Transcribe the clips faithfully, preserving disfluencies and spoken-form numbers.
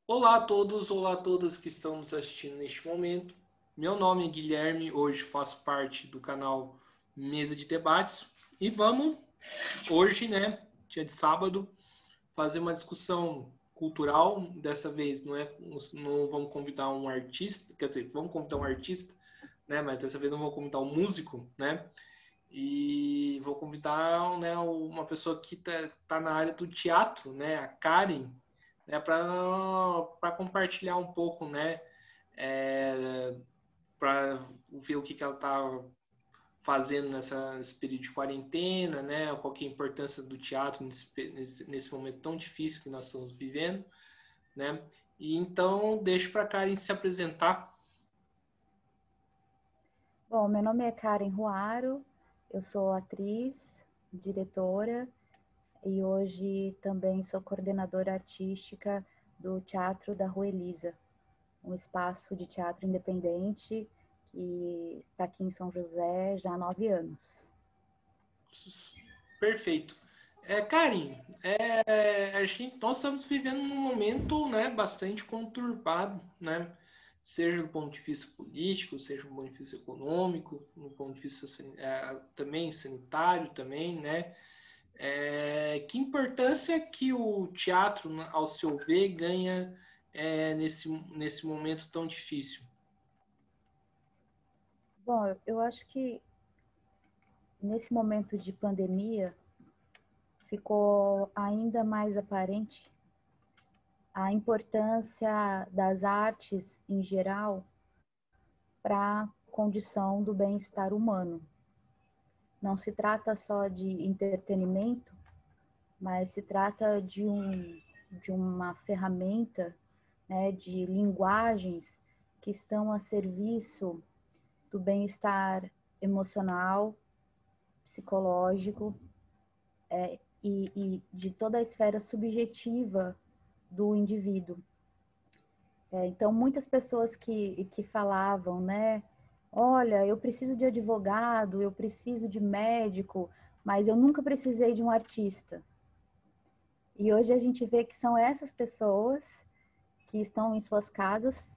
Olá a todos, olá a todas que estão nos assistindo neste momento. Meu nome é Guilherme, hoje faço parte do canal Mesa de Debates e vamos hoje, né, dia de sábado, fazer uma discussão cultural. Dessa vez não é, não vamos convidar um artista, quer dizer, vamos convidar um artista, né, mas dessa vez não vamos convidar um músico, né? E vou convidar, né, uma pessoa que está tá na área do teatro, né, a Karen, né, para compartilhar um pouco, né, é, para ver o que, que ela está fazendo nessa, nesse período de quarentena, né, qual que é a importância do teatro nesse, nesse, nesse momento tão difícil que nós estamos vivendo, né. E então deixo para a Karen se apresentar. Bom, meu nome é Karen Ruaro, eu sou atriz, diretora e hoje também sou coordenadora artística do Teatro da Rua Elisa, um espaço de teatro independente que está aqui em São José já há nove anos. Perfeito. É, Karen, é, a gente, nós estamos vivendo um momento, né, bastante conturbado, né? Seja do ponto de vista político, seja do ponto de vista econômico, no ponto de vista é, também sanitário, também, né? É, que importância que o teatro, ao seu ver, ganha é, nesse, nesse momento tão difícil? Bom, eu acho que nesse momento de pandemia ficou ainda mais aparente a importância das artes em geral para a condição do bem-estar humano. Não se trata só de entretenimento, mas se trata de, um, de uma ferramenta, né, de linguagens que estão a serviço do bem-estar emocional, psicológico é, e, e de toda a esfera subjetiva do indivíduo. É, então, muitas pessoas que, que falavam, né? Olha, eu preciso de advogado, eu preciso de médico, mas eu nunca precisei de um artista. E hoje a gente vê que são essas pessoas que estão em suas casas,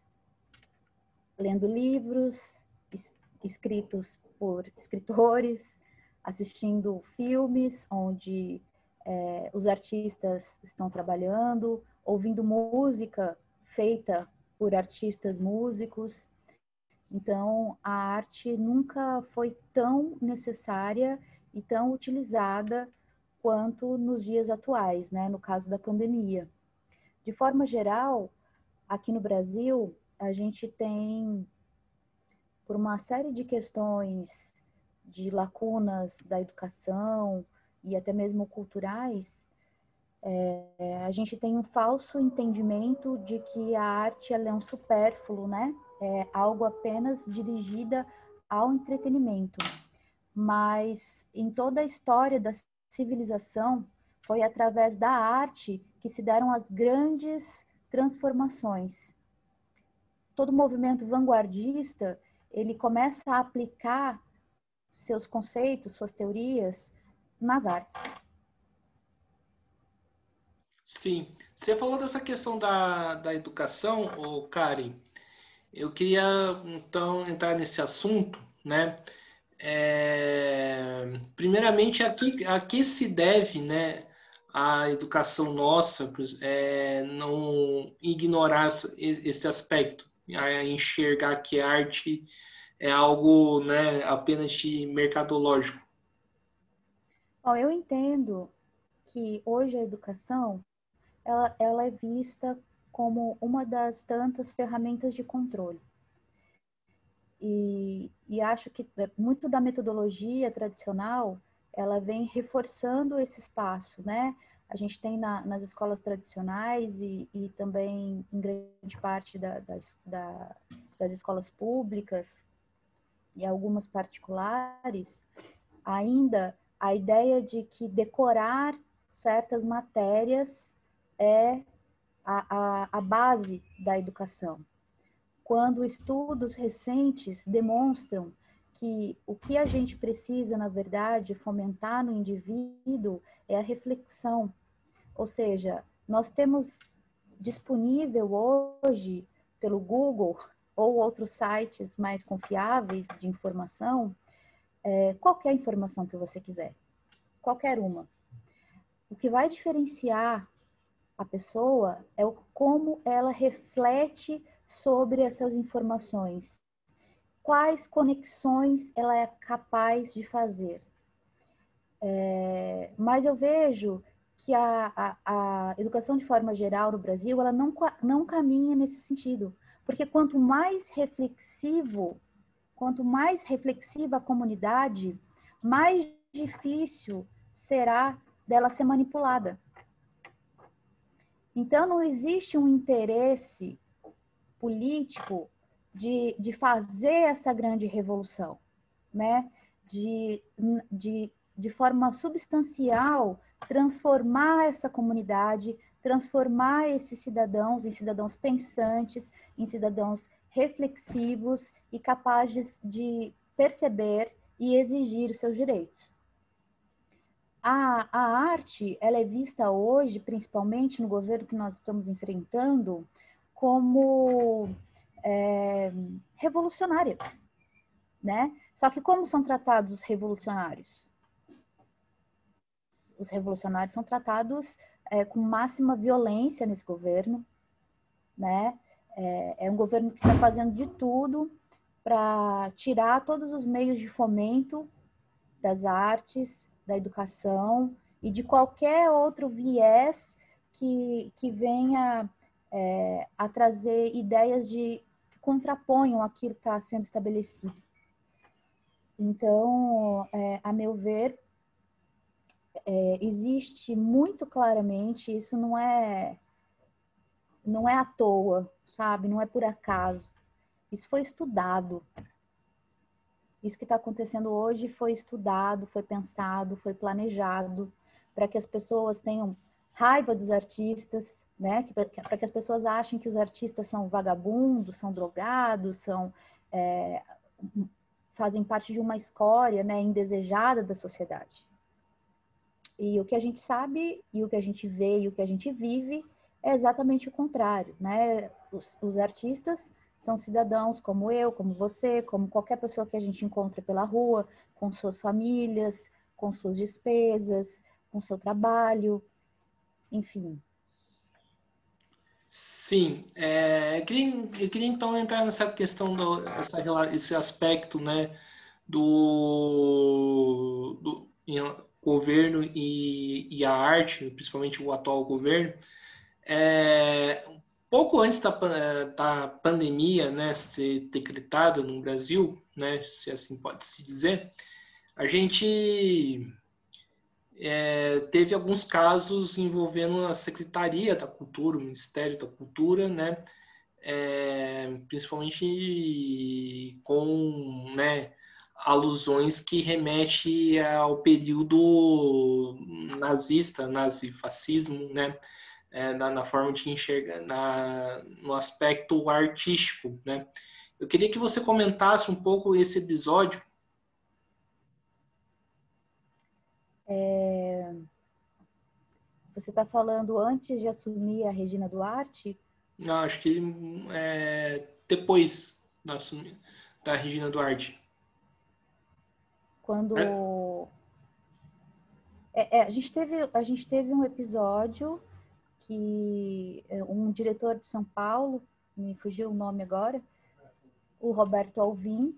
lendo livros escritos por escritores, assistindo filmes onde é, os artistas estão trabalhando, ouvindo música feita por artistas músicos. Então, a arte nunca foi tão necessária e tão utilizada quanto nos dias atuais, né? No caso da pandemia. De forma geral, aqui no Brasil, a gente tem, por uma série de questões de lacunas da educação e até mesmo culturais, é, a gente tem um falso entendimento de que a arte ela é um supérfluo, né? É algo apenas dirigida ao entretenimento. Mas em toda a história da civilização, foi através da arte que se deram as grandes transformações. Todo movimento vanguardista, ele começa a aplicar seus conceitos, suas teorias nas artes. Sim, você falou dessa questão da, da educação, ô Karen. Eu queria então entrar nesse assunto, né? É, primeiramente, a que, a que se deve, né, a educação nossa, é, não ignorar esse aspecto, a enxergar que a arte é algo, né, apenas de mercadológico. Bom, eu entendo que hoje a educação ela, ela é vista como uma das tantas ferramentas de controle. E, e acho que muito da metodologia tradicional, ela vem reforçando esse espaço, né? A gente tem na, nas escolas tradicionais e, e também em grande parte da, das, da, das escolas públicas e algumas particulares, ainda a ideia de que decorar certas matérias é a, a, a base da educação, quando estudos recentes demonstram que o que a gente precisa, na verdade, fomentar no indivíduo é a reflexão. Ou seja, nós temos disponível hoje pelo Google ou outros sites mais confiáveis de informação, é, qualquer informação que você quiser, qualquer uma. O que vai diferenciar a pessoa é o como ela reflete sobre essas informações, quais conexões ela é capaz de fazer. É, mas eu vejo que a, a, a educação de forma geral no Brasil, ela não, não caminha nesse sentido. Porque quanto mais reflexivo, quanto mais reflexiva a comunidade, mais difícil será dela ser manipulada. Então, não existe um interesse político de, de fazer essa grande revolução, né? De, de, de forma substancial, transformar essa comunidade, transformar esses cidadãos em cidadãos pensantes, em cidadãos reflexivos e capazes de perceber e exigir os seus direitos. A, a arte, ela é vista hoje, principalmente no governo que nós estamos enfrentando, como é, revolucionária, né? Só que como são tratados os revolucionários? Os revolucionários são tratados é, com máxima violência nesse governo, né? É, é um governo que está fazendo de tudo para tirar todos os meios de fomento das artes, da educação e de qualquer outro viés que, que venha é, a trazer ideias de, que contraponham aquilo que está sendo estabelecido. Então, é, a meu ver, é, existe muito claramente, isso não é, não é à toa, sabe? Não é por acaso. Isso foi estudado. Isso que está acontecendo hoje foi estudado, foi pensado, foi planejado para que as pessoas tenham raiva dos artistas, né? Para que as pessoas achem que os artistas são vagabundos, são drogados, são é, fazem parte de uma escória, né, indesejada da sociedade. E o que a gente sabe, e o que a gente vê, e o que a gente vive é exatamente o contrário, né? Os, os artistas são cidadãos como eu, como você, como qualquer pessoa que a gente encontra pela rua, com suas famílias, com suas despesas, com seu trabalho, enfim. Sim, é, eu, queria, eu queria então entrar nessa questão, do, essa, esse aspecto, né, do, do governo e, e a arte, principalmente o atual governo. É, pouco antes da, da pandemia, né, ser decretada no Brasil, né, se assim pode se dizer, a gente é, teve alguns casos envolvendo a Secretaria da Cultura, o Ministério da Cultura, né, é, principalmente com, né, alusões que remete ao período nazista, nazifascismo, né, é, na, na forma de enxergar, na, no aspecto artístico, né. Eu queria que você comentasse um pouco esse episódio. É... Você está falando antes de assumir a Regina Duarte? Não, acho que é, depois da, da Regina Duarte. É? Quando é, é, a gente teve a gente teve um episódio que um diretor de São Paulo, me fugiu o nome agora, o Roberto Alvim,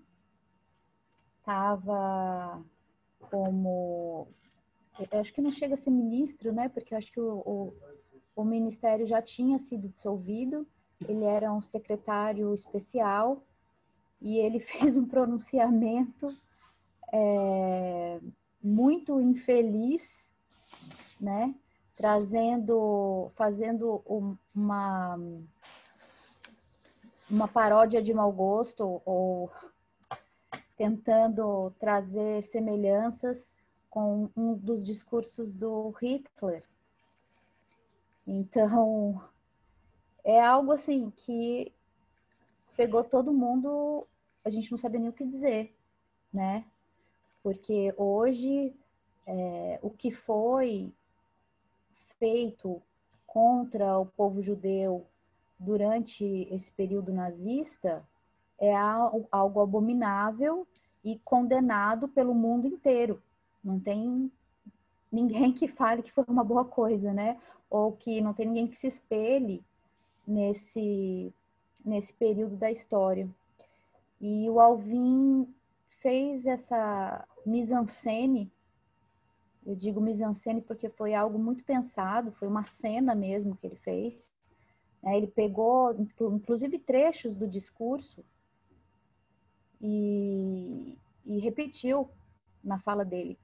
estava como, eu acho que não chega a ser ministro, né? Porque eu acho que o, o, o ministério já tinha sido dissolvido. Ele era um secretário especial e ele fez um pronunciamento é, muito infeliz, né? Trazendo, fazendo uma uma paródia de mau gosto ou tentando trazer semelhanças com um dos discursos do Hitler. Então, é algo assim que pegou todo mundo, a gente não sabia nem o que dizer, né? Porque hoje, é, o que foi feito contra o povo judeu durante esse período nazista é algo abominável e condenado pelo mundo inteiro. Não tem ninguém que fale que foi uma boa coisa, né? Ou que não tem ninguém que se espelhe nesse, nesse período da história. E o Alvin fez essa mise-en-scène, eu digo mise-en-scène porque foi algo muito pensado, foi uma cena mesmo que ele fez. Ele pegou, inclusive, trechos do discurso e, e repetiu na fala dele.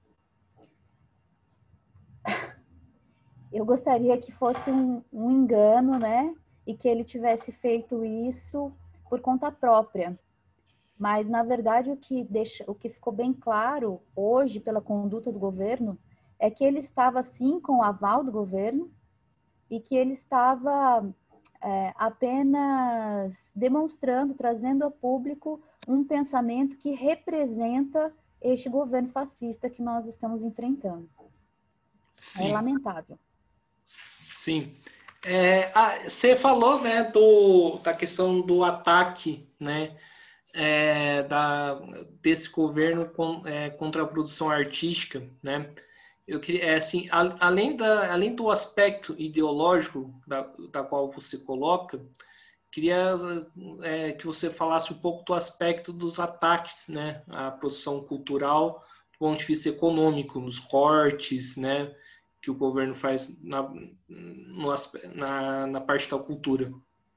Eu gostaria que fosse um, um engano, né? E que ele tivesse feito isso por conta própria. Mas, na verdade, o que, deixa, o que ficou bem claro hoje pela conduta do governo é que ele estava, sim, com o aval do governo e que ele estava é, apenas demonstrando, trazendo ao público um pensamento que representa este governo fascista que nós estamos enfrentando. Sim. É lamentável. Sim. É, ah, você falou, né, do, da questão do ataque, né, é, da, desse governo com, é, contra a produção artística, né? Eu queria, é, assim, a, além, da, além do aspecto ideológico da, da qual você coloca, queria é, que você falasse um pouco do aspecto dos ataques, né, à produção cultural, do ponto de vista econômico, nos cortes, né, que o governo faz na, no, na, na parte da cultura.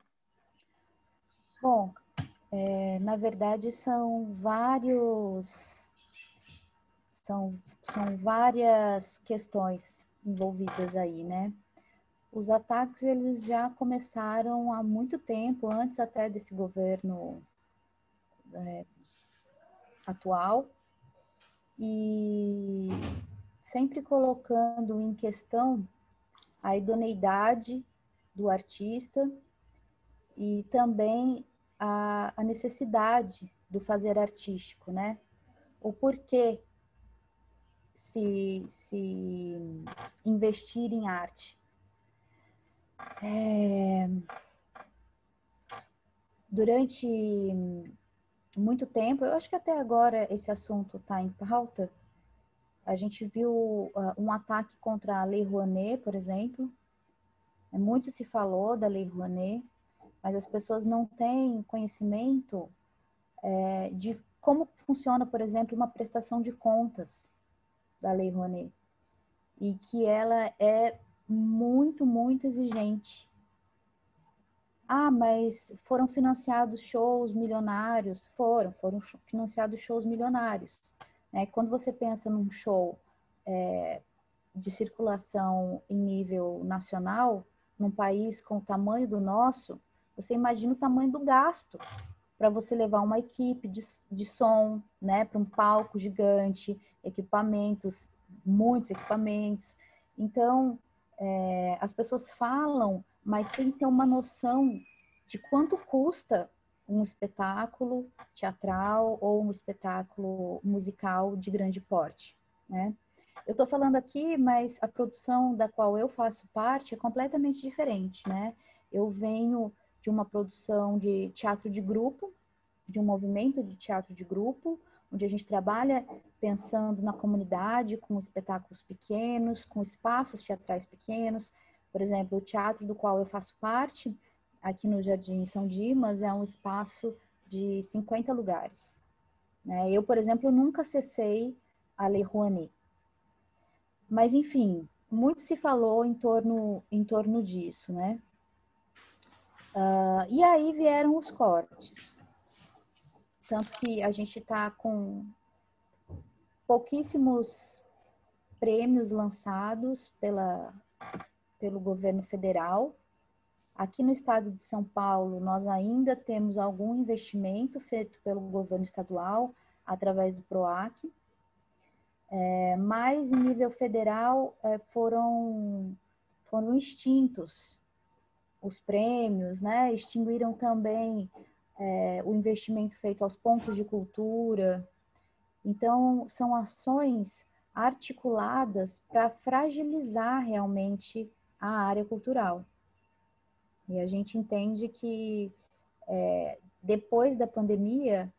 Bom, é, na verdade são vários, são, são várias questões envolvidas aí, né? Os ataques, eles já começaram há muito tempo, antes até desse governo é, atual, e sempre colocando em questão a idoneidade do artista e também a, a necessidade do fazer artístico, né? O porquê se, se investir em arte. É, durante muito tempo, eu acho que até agora esse assunto está em pauta, a gente viu uh, um ataque contra a Lei Rouanet, por exemplo. Muito se falou da Lei Rouanet, mas as pessoas não têm conhecimento é, de como funciona, por exemplo, uma prestação de contas da Lei Rouanet. E que ela é muito, muito exigente. Ah, mas foram financiados shows milionários? Foram, foram financiados shows milionários. Né? Quando você pensa num show é, de circulação em nível nacional, num país com o tamanho do nosso, você imagina o tamanho do gasto para você levar uma equipe de, de som, né, para um palco gigante, equipamentos, muitos equipamentos. Então, é, as pessoas falam, mas sem ter uma noção de quanto custa um espetáculo teatral ou um espetáculo musical de grande porte, né? Eu estou falando aqui, mas a produção da qual eu faço parte é completamente diferente, né? Eu venho de uma produção de teatro de grupo, de um movimento de teatro de grupo, onde a gente trabalha pensando na comunidade, com espetáculos pequenos, com espaços teatrais pequenos. Por exemplo, o teatro do qual eu faço parte, aqui no Jardim São Dimas, é um espaço de cinquenta lugares. Né? Eu, por exemplo, nunca acessei a Lei Rouanet. Mas, enfim, muito se falou em torno, em torno disso, né? Uh, e aí vieram os cortes. Tanto que a gente está com pouquíssimos prêmios lançados pela, pelo governo federal. Aqui no estado de São Paulo, nós ainda temos algum investimento feito pelo governo estadual, através do PROAC. É, mas em nível federal é, foram, foram extintos os prêmios, né? Extinguiram também é, o investimento feito aos pontos de cultura. Então, são ações articuladas para fragilizar realmente a área cultural. E a gente entende que é, depois da pandemia,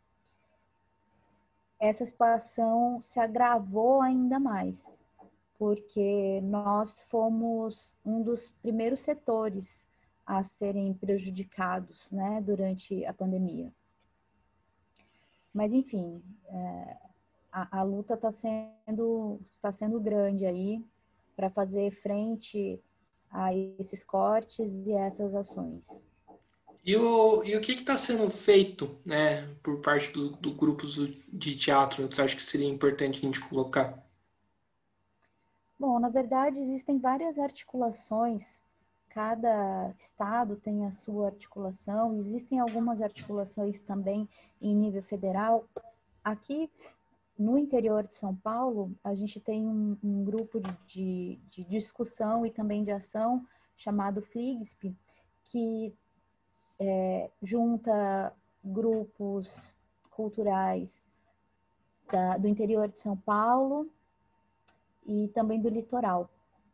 essa situação se agravou ainda mais, porque nós fomos um dos primeiros setores a serem prejudicados, né, durante a pandemia. Mas, enfim, é, a, a luta está sendo, tá sendo grande aí para fazer frente a esses cortes e essas ações. E o, e o que está sendo feito, né, por parte do, do grupos de teatro? Você acha que seria importante a gente colocar? Bom, na verdade, existem várias articulações. Cada estado tem a sua articulação. Existem algumas articulações também em nível federal. Aqui no interior de São Paulo, a gente tem um, um grupo de, de, de discussão e também de ação chamado FLIGSP, que é, junta grupos culturais da, do interior de São Paulo e também do litoral.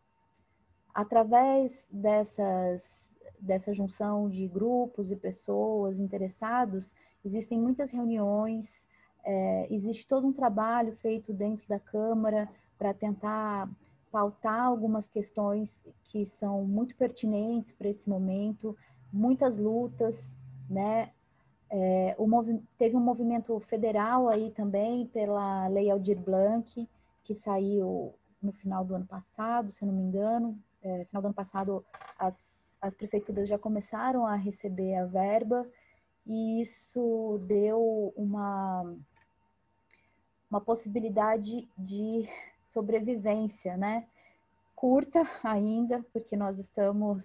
Através dessas, dessa junção de grupos e pessoas interessados, existem muitas reuniões, é, existe todo um trabalho feito dentro da Câmara para tentar pautar algumas questões que são muito pertinentes para esse momento, muitas lutas, né? É, o movi- teve um movimento federal aí também pela Lei Aldir Blanc, que saiu no final do ano passado, se eu não me engano. É, final do ano passado, as, as prefeituras já começaram a receber a verba, e isso deu uma, uma possibilidade de sobrevivência, né? Curta ainda, porque nós estamos...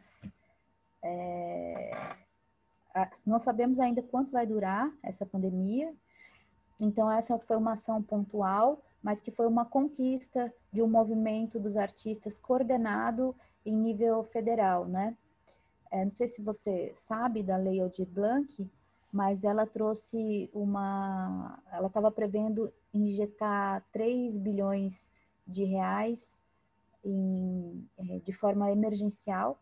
É, não sabemos ainda quanto vai durar essa pandemia. Então, essa foi uma ação pontual, mas que foi uma conquista de um movimento dos artistas coordenado em nível federal, né? É, não sei se você sabe da Lei Aldir Blanc, mas ela trouxe uma... Ela estava prevendo injetar três bilhões de reais em, de forma emergencial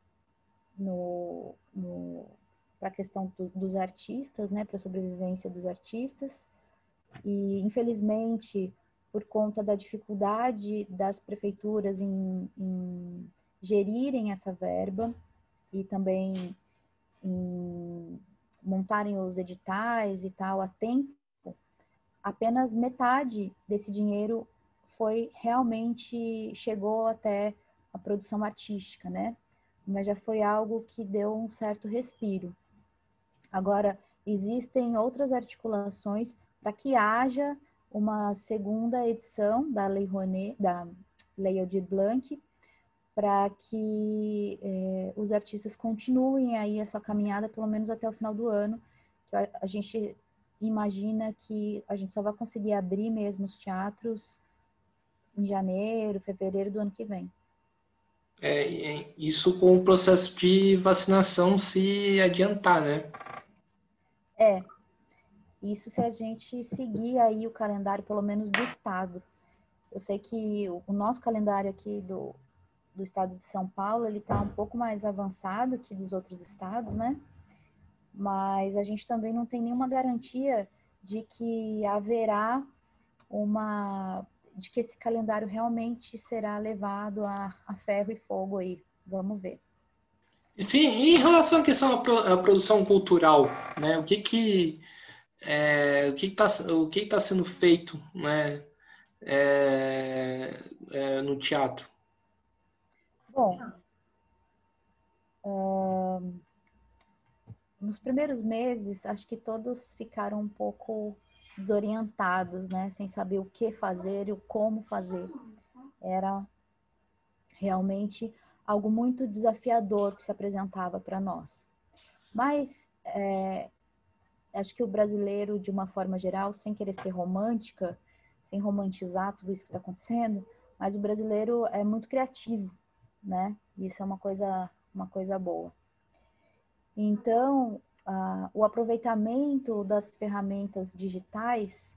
no, no, para a questão do, dos artistas, né? Para a sobrevivência dos artistas. E, infelizmente, por conta da dificuldade das prefeituras em, em gerirem essa verba e também em montarem os editais e tal a tempo, apenas metade desse dinheiro foi realmente, chegou até a produção artística, né? Mas já foi algo que deu um certo respiro. Agora, existem outras articulações para que haja uma segunda edição da Lei Rouanet, da Lei Aldir Blanc, para que eh, os artistas continuem aí a sua caminhada, pelo menos até o final do ano. A, a gente imagina que a gente só vai conseguir abrir mesmo os teatros em janeiro, fevereiro do ano que vem. É, é, isso com o processo de vacinação se adiantar, né? É, isso se a gente seguir aí o calendário, pelo menos do estado. Eu sei que o, o nosso calendário aqui do, do estado de São Paulo, ele está um pouco mais avançado que dos outros estados, né? Mas a gente também não tem nenhuma garantia de que haverá uma... de que esse calendário realmente será levado a, a ferro e fogo aí. Vamos ver. Sim, e em relação à questão da pro- à produção cultural, né? O que que é, o que está o que está sendo feito, né? É, é, no teatro? Bom, nos primeiros meses, acho que todos ficaram um pouco desorientados, né? Sem saber o que fazer e o como fazer. Era realmente algo muito desafiador que se apresentava para nós. Mas é, acho que o brasileiro, de uma forma geral, sem querer ser romântica, sem romantizar tudo isso que está acontecendo, mas o brasileiro é muito criativo, né? Isso é uma coisa, uma coisa boa. Então, ah, o aproveitamento das ferramentas digitais,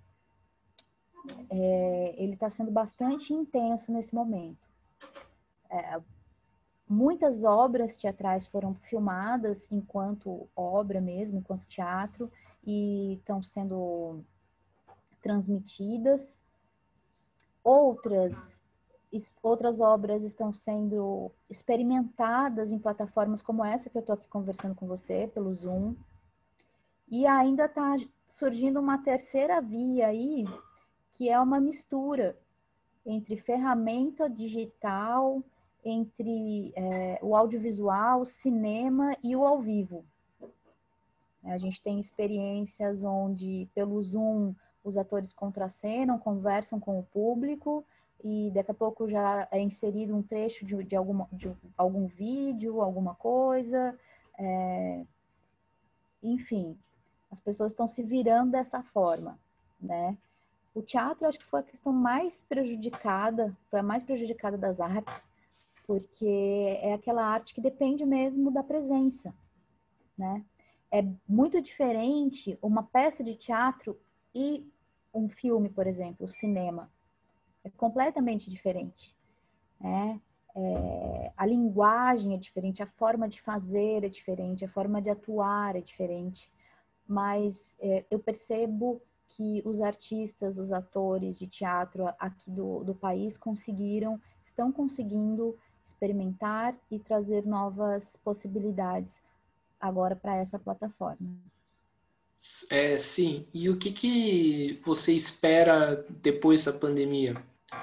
é, ele está sendo bastante intenso nesse momento. É, muitas obras teatrais foram filmadas enquanto obra mesmo, enquanto teatro, e estão sendo transmitidas. Outras, outras obras estão sendo experimentadas em plataformas como essa que eu estou aqui conversando com você, pelo Zoom. E ainda está surgindo uma terceira via aí, que é uma mistura entre ferramenta digital, entre é, o audiovisual, o cinema e o ao vivo. A gente tem experiências onde, pelo Zoom, os atores contracenam, conversam com o público, e daqui a pouco já é inserido um trecho de, de, alguma, de algum vídeo, alguma coisa. É... Enfim, as pessoas estão se virando dessa forma, né? O teatro, acho que foi a questão mais prejudicada, foi a mais prejudicada das artes, porque é aquela arte que depende mesmo da presença, né? É muito diferente uma peça de teatro e um filme, por exemplo, o cinema. É completamente diferente, né? É, a linguagem é diferente, a forma de fazer é diferente, a forma de atuar é diferente. Mas é, eu percebo que os artistas, os atores de teatro aqui do, do país conseguiram, estão conseguindo experimentar e trazer novas possibilidades agora para essa plataforma. É, sim. E o que, que você espera depois da pandemia?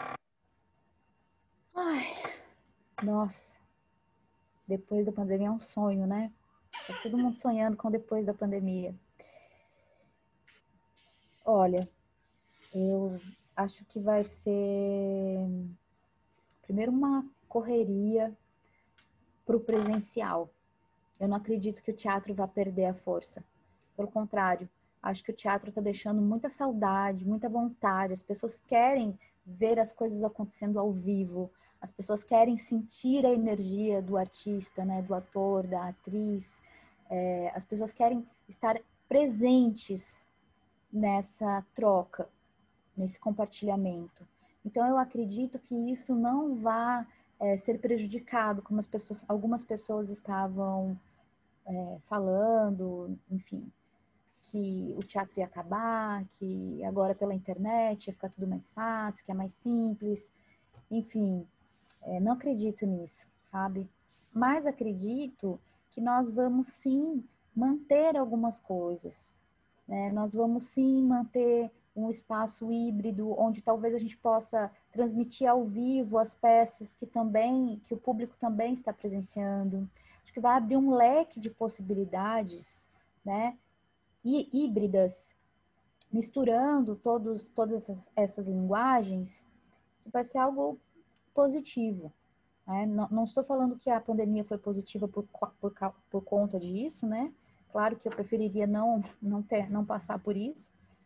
Ai, nossa, depois da pandemia é um sonho, né? Tá todo mundo sonhando com depois da pandemia. Olha, eu acho que vai ser primeiro uma correria para o presencial. Eu não acredito que o teatro vá perder a força. Pelo contrário, acho que o teatro está deixando muita saudade, muita vontade. As pessoas querem ver as coisas acontecendo ao vivo. As pessoas querem sentir a energia do artista, né, do ator, da atriz. É, as pessoas querem estar presentes nessa troca, nesse compartilhamento. Então, eu acredito que isso não vai é, ser prejudicado, como as pessoas, algumas pessoas estavam é, falando, enfim, que o teatro ia acabar, que agora pela internet ia ficar tudo mais fácil, que é mais simples. Enfim, é, não acredito nisso, sabe? Mas acredito que nós vamos sim manter algumas coisas, né? Nós vamos sim manter um espaço híbrido onde talvez a gente possa transmitir ao vivo as peças que também, que o público também está presenciando. Acho que vai abrir um leque de possibilidades, né? E híbridas, misturando todos, todas essas, essas linguagens, que vai ser algo positivo. Né? Não, não estou falando que a pandemia foi positiva por, por, por conta disso, né? Claro que eu preferiria não, não, ter, não passar por isso,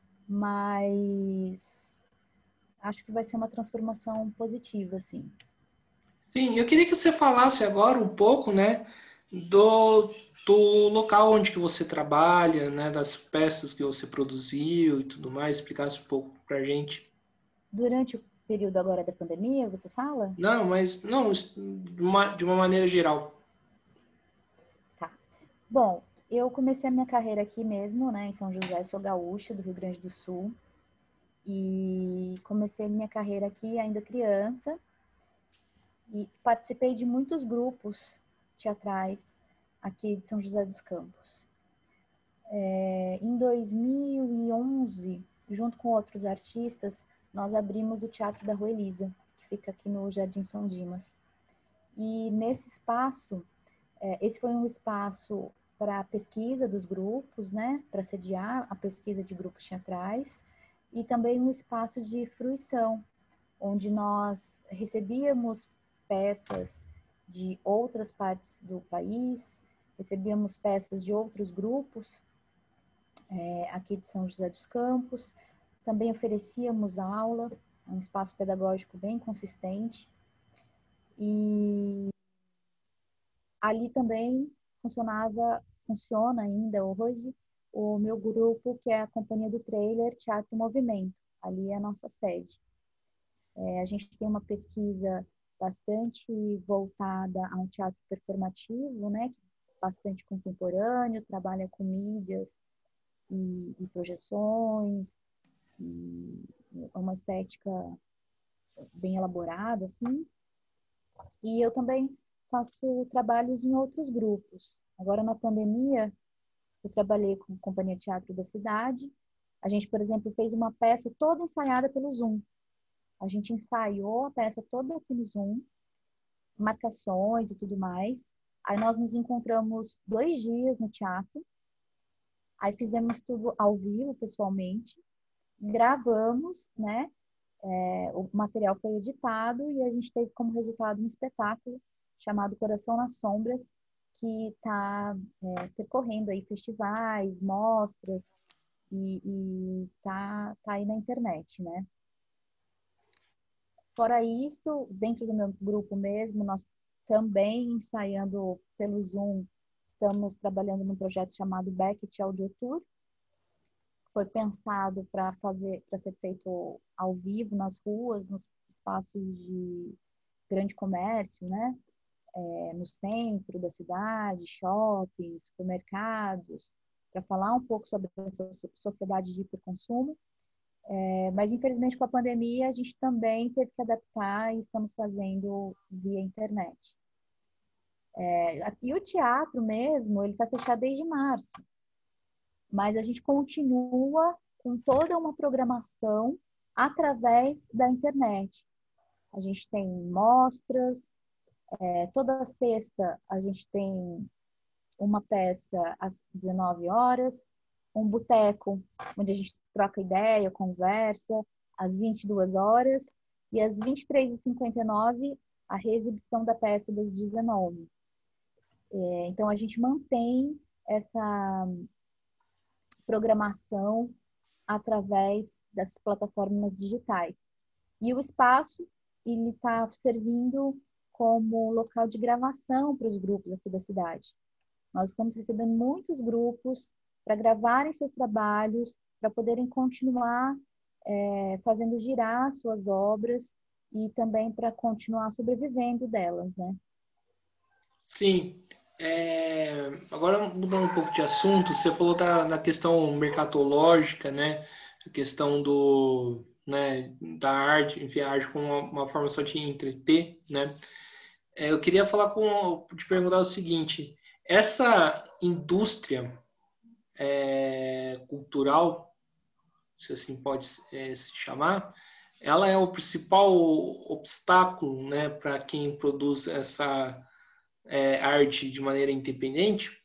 mas acho que vai ser uma transformação positiva, sim. Sim, eu queria que você falasse agora um pouco, né, do, do local onde que você trabalha, né, das peças que você produziu e tudo mais, explicasse um pouco pra gente. Durante o período agora da pandemia, você fala? Não, mas não, de uma, de uma maneira geral. Tá. Bom, eu comecei a minha carreira aqui mesmo, né, em São José, sou gaúcha, do Rio Grande do Sul, e comecei minha carreira aqui ainda criança, e participei de muitos grupos teatrais aqui de São José dos Campos. É, em dois mil e onze, junto com outros artistas, nós abrimos o Teatro da Rua Elisa, que fica aqui no Jardim São Dimas. E nesse espaço, é, esse foi um espaço para a pesquisa dos grupos, né, para sediar a pesquisa de grupos teatrais, e também um espaço de fruição, onde nós recebíamos peças de outras partes do país, recebíamos peças de outros grupos é, aqui de São José dos Campos, também oferecíamos aula, um espaço pedagógico bem consistente, e ali também funcionava, funciona ainda hoje, o meu grupo, que é a Companhia do Trailer Teatro e Movimento, ali é a nossa sede. É, a gente tem uma pesquisa bastante voltada a um teatro performativo, né? Bastante contemporâneo, trabalha com mídias e, e projeções, e uma estética bem elaborada, assim. E eu também faço trabalhos em outros grupos. Agora, na pandemia, eu trabalhei com a Companhia Teatro da Cidade. A gente, por exemplo, fez uma peça toda ensaiada pelo Zoom. A gente ensaiou a peça toda aqui no Zoom, marcações e tudo mais. Aí nós nos encontramos dois dias no teatro. Aí fizemos tudo ao vivo, pessoalmente. Gravamos, né? É, o material foi editado e a gente teve como resultado um espetáculo chamado Coração nas Sombras, que está é, percorrendo aí festivais, mostras e está tá aí na internet, né? Fora isso, dentro do meu grupo mesmo, nós também ensaiando pelo Zoom, estamos trabalhando num projeto chamado Beckett Audio Tour. Foi pensado para fazer, para ser feito ao vivo, nas ruas, nos espaços de grande comércio, né? É, no centro da cidade, shoppings, supermercados, para falar um pouco sobre a sociedade de hiperconsumo. É, mas, infelizmente, com a pandemia, a gente também teve que adaptar e estamos fazendo via internet. É, e o teatro mesmo, ele está fechado desde março. Mas a gente continua com toda uma programação através da internet. A gente tem mostras, é, toda sexta a gente tem uma peça às dezenove horas, um boteco, onde a gente troca ideia, conversa, às vinte e duas horas, e às vinte e três e cinquenta e nove, a reexibição da peça das dezenove. É, então, a gente mantém essa programação através das plataformas digitais. E o espaço, ele está servindo como local de gravação para os grupos aqui da cidade. Nós estamos recebendo muitos grupos para gravarem seus trabalhos, para poderem continuar é, fazendo girar suas obras e também para continuar sobrevivendo delas, né? Sim. É, agora, mudando um pouco de assunto, você falou da, da questão mercatológica, né? A questão do, né, da arte, enfim, a arte como uma, uma forma só de entreter, né? É, eu queria falar com, te perguntar o seguinte: essa indústria é, cultural, se assim pode é, se chamar, ela é o principal obstáculo, né, para quem produz essa é, arte de maneira independente?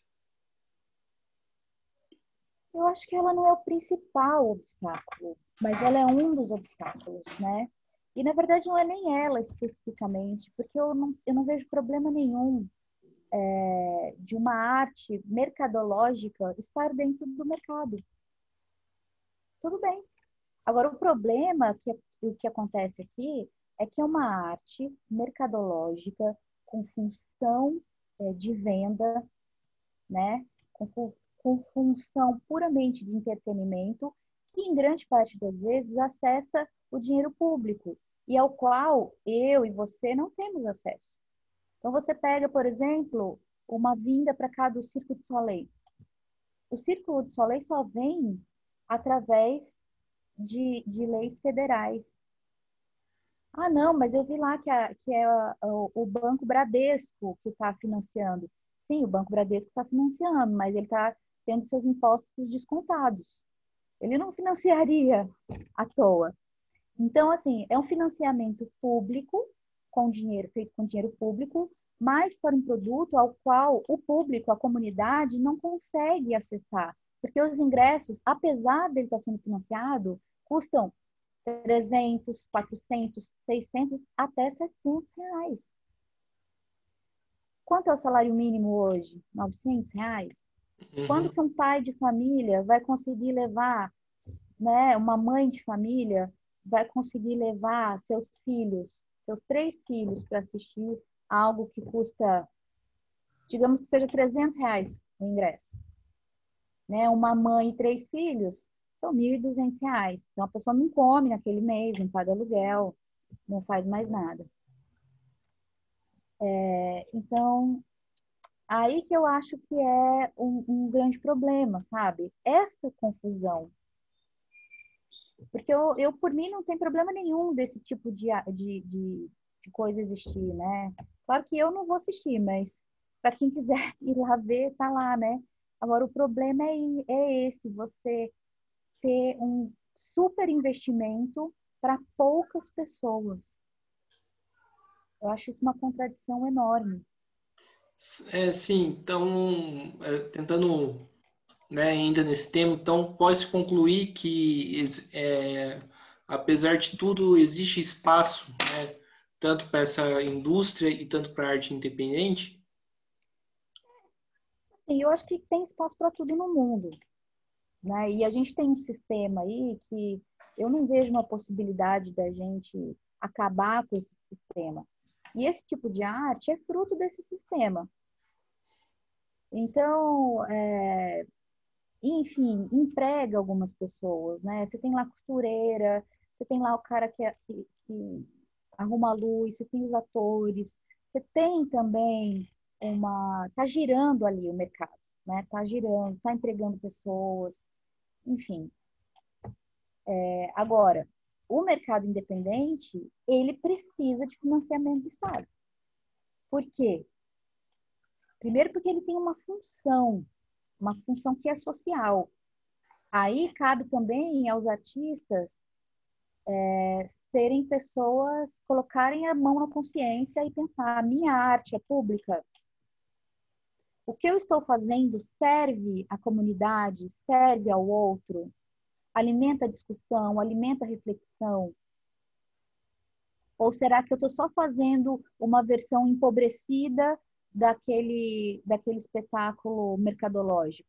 Eu acho que ela não é o principal obstáculo, mas ela é um dos obstáculos, né? E, na verdade, não é nem ela especificamente, porque eu não, eu não vejo problema nenhum é, de uma arte mercadológica estar dentro do mercado. Tudo bem. Agora, o problema, que, o que acontece aqui, é que é uma arte mercadológica com função é, de venda, né? Com, com função puramente de entretenimento, que em grande parte das vezes acessa o dinheiro público e ao qual eu e você não temos acesso. Então, você pega, por exemplo, uma vinda para cá do Circo du Soleil. O Circo du Soleil só vem através de, de leis federais. Ah, não, mas eu vi lá que, a, que é a, o, o Banco Bradesco que está financiando. Sim, o Banco Bradesco está financiando, mas ele está tendo seus impostos descontados. Ele não financiaria à toa. Então, assim, é um financiamento público, com dinheiro, feito com dinheiro público, mas para um produto ao qual o público, a comunidade, não consegue acessar. Porque os ingressos, apesar dele estar sendo financiado, custam trezentos, quatrocentos, seiscentos, até setecentos reais. Quanto é o salário mínimo hoje? novecentos reais? Uhum. Quando que um pai de família vai conseguir levar, né, uma mãe de família vai conseguir levar seus filhos, seus três filhos, para assistir algo que custa, digamos que seja trezentos reais o ingresso? Né? Uma mãe e três filhos, são mil e duzentos reais. Então, a pessoa não come naquele mês, não paga aluguel, não faz mais nada. É, então, aí que eu acho que é um, um grande problema, sabe? Essa confusão. Porque eu, eu, por mim, não tem problema nenhum desse tipo de, a- de, de, de coisa existir, né? Claro que eu não vou assistir, mas para quem quiser ir lá ver, tá lá, né? Agora, o problema é, i- é esse, você ter um super investimento para poucas pessoas. Eu acho isso uma contradição enorme. É, sim, então, é, tentando, né, ainda nesse tema, então pode-se concluir que, ex- é, apesar de tudo, existe espaço, né, tanto para essa indústria e tanto para a arte independente? Assim, eu acho que tem espaço para tudo no mundo, né? E a gente tem um sistema aí que eu não vejo uma possibilidade da gente acabar com esse sistema. E esse tipo de arte é fruto desse sistema. Então, é, enfim, emprega algumas pessoas, né? Você tem lá a costureira, você tem lá o cara que, é- que, que arruma a luz, você tem os atores, você tem também uma... Tá girando ali o mercado, né? Tá girando, tá empregando pessoas, enfim. É, agora, o mercado independente, ele precisa de financiamento do Estado. Por quê? Primeiro porque ele tem uma função, uma função que é social. Aí cabe também aos artistas é, serem pessoas, colocarem a mão na consciência e pensar, a minha arte é pública? O que eu estou fazendo serve à comunidade, serve ao outro, alimenta a discussão, alimenta a reflexão? Ou será que eu estou só fazendo uma versão empobrecida daquele, daquele espetáculo mercadológico?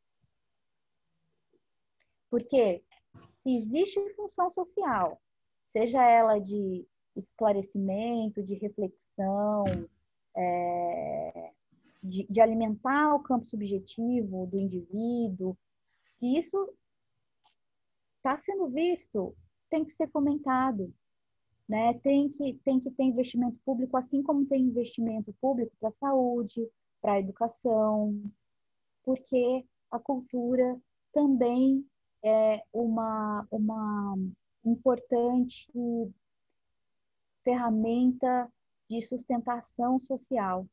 Porque se existe função social, seja ela de esclarecimento, de reflexão, é, de, de alimentar o campo subjetivo do indivíduo, se isso está sendo visto, tem que ser fomentado, né? Tem que, tem que ter investimento público, assim como tem investimento público para a saúde, para a educação, porque a cultura também é uma, uma importante ferramenta de sustentação social.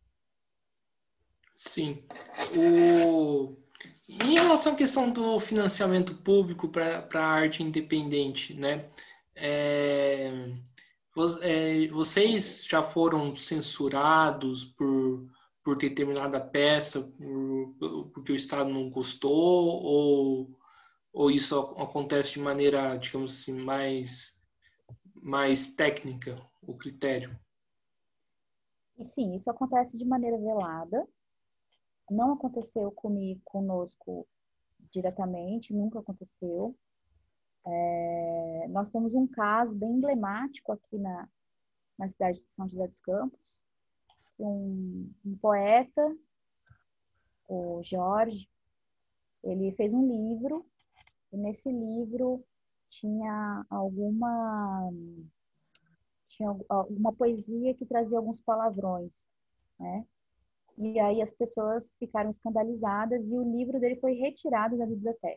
Sim. O... Em relação à questão do financiamento público para a arte independente, né? É, vo- é, vocês já foram censurados por, por determinada peça, por, porque o Estado não gostou, ou, ou isso ac- acontece de maneira, digamos assim, mais, mais técnica, o critério? E sim, isso acontece de maneira velada, não aconteceu comigo, conosco diretamente, nunca aconteceu. É, nós temos um caso bem emblemático aqui na, na cidade de São José dos Campos, um, um poeta, o Jorge, ele fez um livro, e nesse livro tinha alguma, tinha alguma poesia que trazia alguns palavrões, né? E aí as pessoas ficaram escandalizadas e o livro dele foi retirado da biblioteca.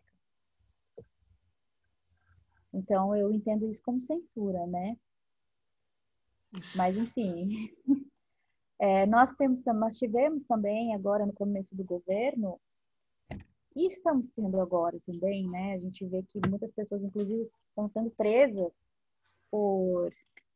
Então eu entendo isso como censura, né? Mas enfim, é, nós temos, nós tivemos também agora no começo do governo e estamos tendo agora também, né? A gente vê que muitas pessoas, inclusive, estão sendo presas por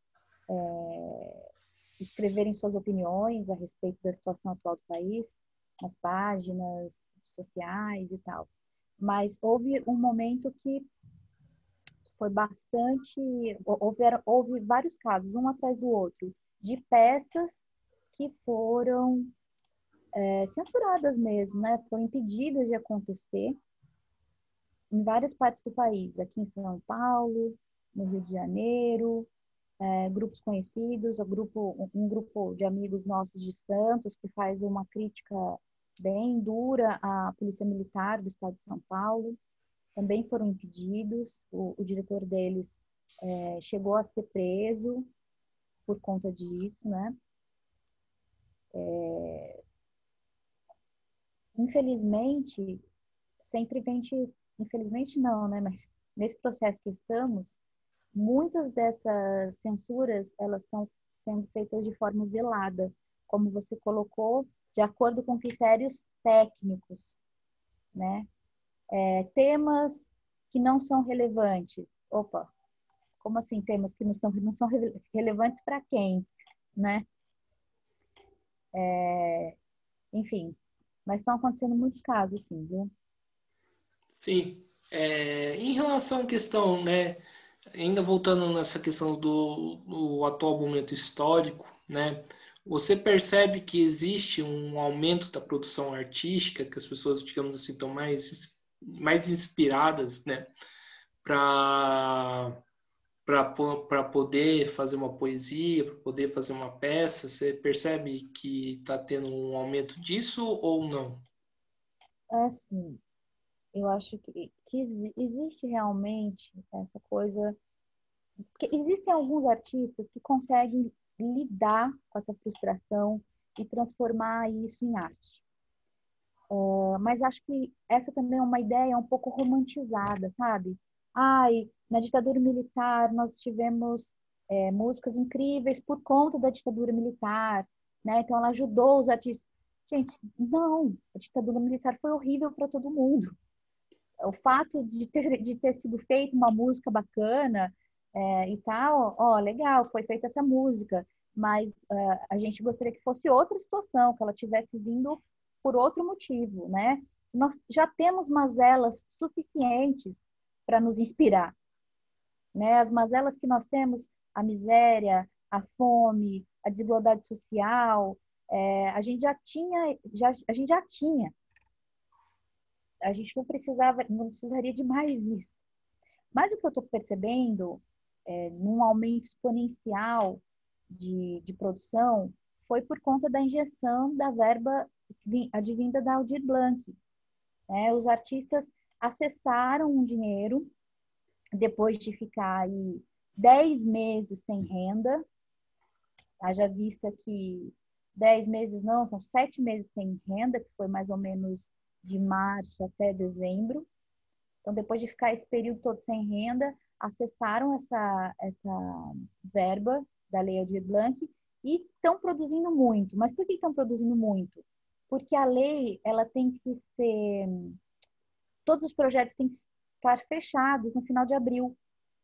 é, escreverem suas opiniões a respeito da situação atual do país, nas páginas sociais e tal. Mas houve um momento que foi bastante. Houve, houve vários casos, um atrás do outro, de peças que foram é, censuradas mesmo, né? Foram impedidas de acontecer em várias partes do país, aqui em São Paulo, no Rio de Janeiro, é, grupos conhecidos, um grupo, um grupo de amigos nossos de Santos que faz uma crítica bem dura à Polícia Militar do Estado de São Paulo, também foram impedidos. O, o diretor deles é, chegou a ser preso por conta disso, né? É, infelizmente, sempre vem de... Infelizmente não, né? Mas nesse processo que estamos, muitas dessas censuras, elas estão sendo feitas de forma velada, como você colocou, de acordo com critérios técnicos, né? É, temas que não são relevantes. Opa, como assim temas que não são, não são relevantes para quem, né? É, enfim, mas estão acontecendo muitos casos, sim, viu? Sim. É, em relação à questão, né, ainda voltando nessa questão do, do atual momento histórico, né, você percebe que existe um aumento da produção artística, que as pessoas, digamos assim, estão mais, mais inspiradas, né, para para poder fazer uma poesia, para poder fazer uma peça? Você percebe que está tendo um aumento disso ou não? Assim, eu acho que, que exi- existe realmente essa coisa. Porque existem alguns artistas que conseguem lidar com essa frustração e transformar isso em arte. Uh, mas acho que essa também é uma ideia um pouco romantizada, sabe? Ai, na ditadura militar nós tivemos é, músicas incríveis por conta da ditadura militar, né? Então ela ajudou os artistas. Gente, não, a ditadura militar foi horrível para todo mundo. O fato de ter, de ter sido feita uma música bacana é, e tal, ó, legal, foi feita essa música, mas uh, a gente gostaria que fosse outra situação, que ela tivesse vindo por outro motivo, né? Nós já temos mazelas suficientes para nos inspirar, né? As mazelas que nós temos, a miséria, a fome, a desigualdade social, é, a gente já tinha, já, a gente já tinha. A gente não precisava, não precisaria de mais isso. Mas o que eu estou percebendo, é, num aumento exponencial de, de produção, foi por conta da injeção da verba advinda da Aldir Blanc. Né? Os artistas acessaram um dinheiro depois de ficar aí dez meses sem renda, haja vista que dez meses não, são sete meses sem renda, que foi mais ou menos de março até dezembro. Então, depois de ficar esse período todo sem renda, acessaram essa, essa verba da Lei Aldir Blanc e estão produzindo muito. Mas por que estão produzindo muito? Porque a lei, ela tem que ser... Todos os projetos têm que estar fechados no final de abril.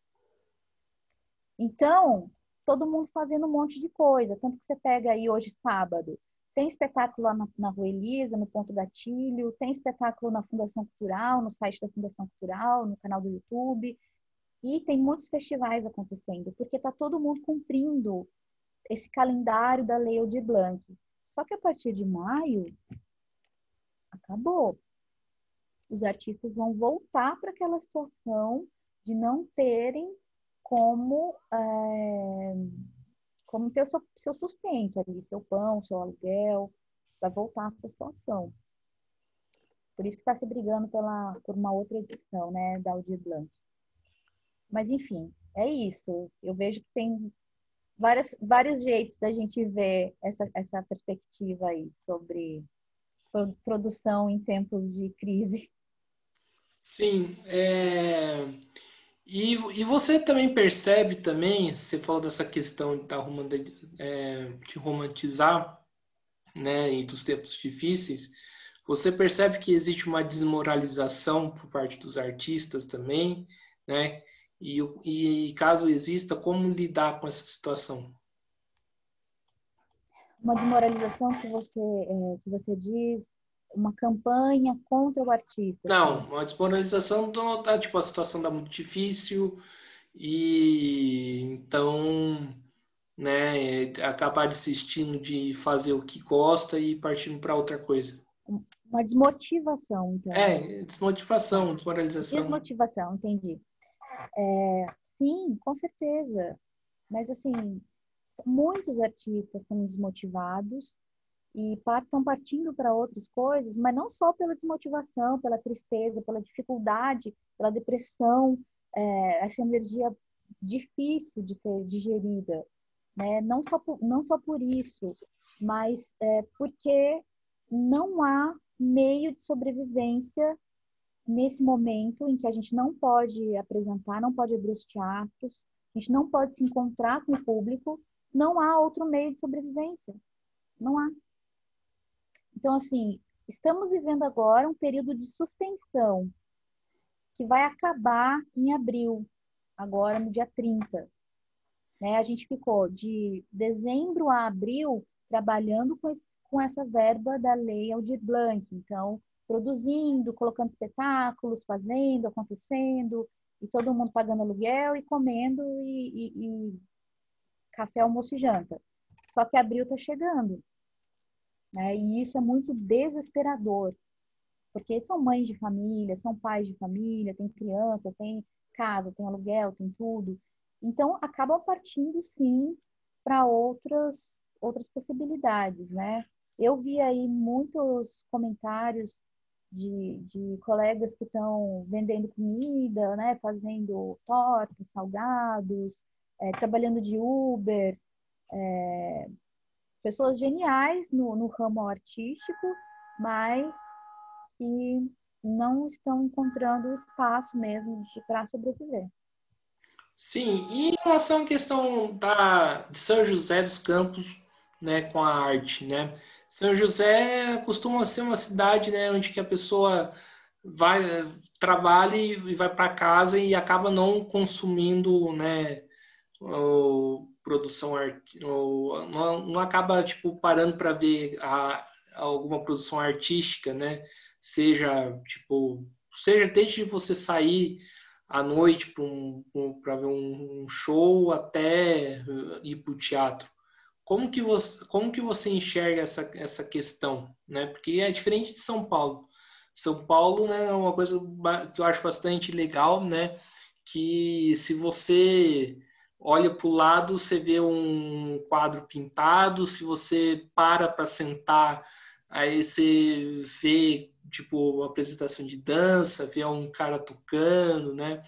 Então, todo mundo fazendo um monte de coisa. Tanto que você pega aí hoje, sábado, tem espetáculo lá na, na Rua Elisa, no Ponto Gatilho, tem espetáculo na Fundação Cultural, no site da Fundação Cultural, no canal do YouTube, e tem muitos festivais acontecendo, porque está todo mundo cumprindo esse calendário da Lei Aldir Blanc. Só que a partir de maio, acabou. Os artistas vão voltar para aquela situação de não terem como, é, como ter o seu, seu sustento ali, seu pão, seu aluguel, vai voltar essa situação. Por isso que está se brigando pela, por uma outra edição, né, da Aldir Blanc. Mas, enfim, é isso. Eu vejo que tem várias, vários jeitos da gente ver essa, essa perspectiva aí sobre produção em tempos de crise. Sim, é... E, e você também percebe também, você falou dessa questão de, é, de romantizar, né, e dos tempos difíceis, você percebe que existe uma desmoralização por parte dos artistas também, né? E, e caso exista, como lidar com essa situação? Uma desmoralização que você, é, que você diz, uma campanha contra o artista, Não, assim. uma desmoralização do, da, tipo, a situação está muito difícil e então, né, acabar desistindo de fazer o que gosta e partindo para outra coisa. Uma desmotivação, então. É, Tá. desmotivação, desmoralização. Desmotivação, entendi. É, sim, com certeza. Mas, assim, muitos artistas estão desmotivados e estão partindo para outras coisas, mas não só pela desmotivação, pela tristeza, pela dificuldade, pela depressão, é, essa energia difícil de ser digerida, né? Não só por, não só por isso, mas é, porque não há meio de sobrevivência nesse momento em que a gente não pode apresentar, não pode abrir os teatros, a gente não pode se encontrar com o público, não há outro meio de sobrevivência. Não há. Então, assim, estamos vivendo agora um período de suspensão que vai acabar em abril, agora no dia trinta. Né? A gente ficou de dezembro a abril trabalhando com, esse, com essa verba da Lei Aldir Blanc. Então, produzindo, colocando espetáculos, fazendo, acontecendo, e todo mundo pagando aluguel e comendo e, e, e café, almoço e janta. Só que abril está chegando. Né? E isso é muito desesperador, porque são mães de família, são pais de família, tem crianças, tem casa, tem aluguel, tem tudo. Então, acabam partindo, sim, para outras, outras possibilidades, né? Eu vi aí muitos comentários de, de colegas que estão vendendo comida, né? Fazendo tortas, salgados, é, trabalhando de Uber, é, pessoas geniais no, no ramo artístico, mas que não estão encontrando espaço mesmo para sobreviver. Sim, e em relação à questão da, de São José dos Campos, né, com a arte, né? São José costuma ser uma cidade, né, onde que a pessoa vai, trabalha e vai para casa e acaba não consumindo, né, ou produção art, ou não, não acaba tipo parando para ver a, alguma produção artística, né? Seja tipo, seja desde você sair à noite para um, um, ver um show até ir para o teatro. Como que você, como que você enxerga essa, essa questão, né? Porque é diferente de São Paulo. São Paulo, né, é uma coisa que eu acho bastante legal, né? Que se você olha para o lado, você vê um quadro pintado, se você para para sentar, aí você vê tipo uma apresentação de dança, vê um cara tocando, né?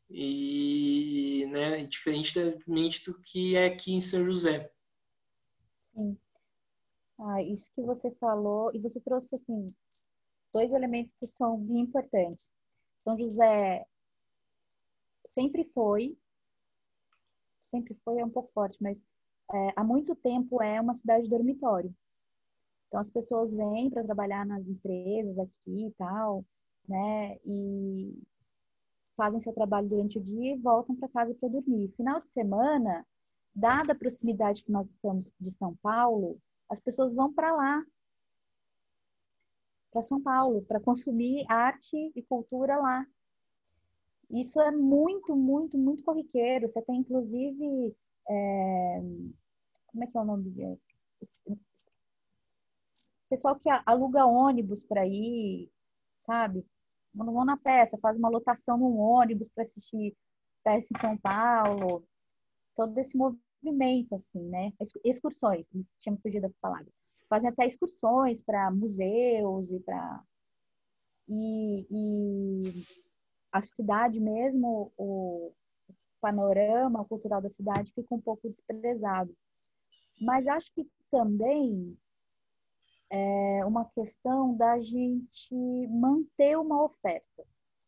E, né, diferentemente do que é aqui em São José. Sim. Ah, isso que você falou, e você trouxe, assim, dois elementos que são bem importantes. São José sempre foi, sempre foi é um pouco forte, mas é, há muito tempo é uma cidade dormitório. Então, as pessoas vêm para trabalhar nas empresas aqui e tal, né? E fazem seu trabalho durante o dia e voltam para casa para dormir. Final de semana, dada a proximidade que nós estamos de São Paulo, as pessoas vão para lá, para São Paulo, para consumir arte e cultura lá. Isso é muito, muito, muito corriqueiro. Você tem, inclusive, é... como é que é o nome dele? Pessoal que aluga ônibus para ir, sabe? Não vão na peça, faz uma lotação num ônibus para assistir peça em São Paulo. Todo esse movimento, assim, né? Excursões, tinha me fugido da palavra. Fazem até excursões para museus e para... E, e a cidade mesmo, o panorama cultural da cidade fica um pouco desprezado. Mas acho que também é uma questão da gente manter uma oferta.